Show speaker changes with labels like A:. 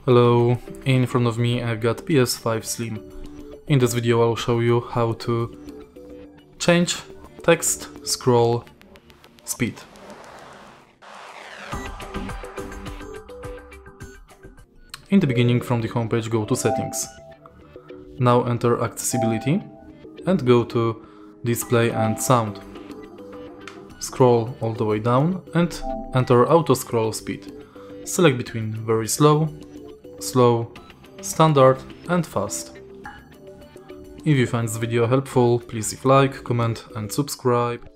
A: Hello, in front of me I've got PS5 Slim. In this video I'll show you how to change text scroll speed. In the beginning, from the homepage, go to Settings. Now enter Accessibility and go to Display and Sound. Scroll all the way down and enter Auto Scroll Speed. Select between very slow, slow, standard and fast. If you find this video helpful, please leave like, comment and subscribe.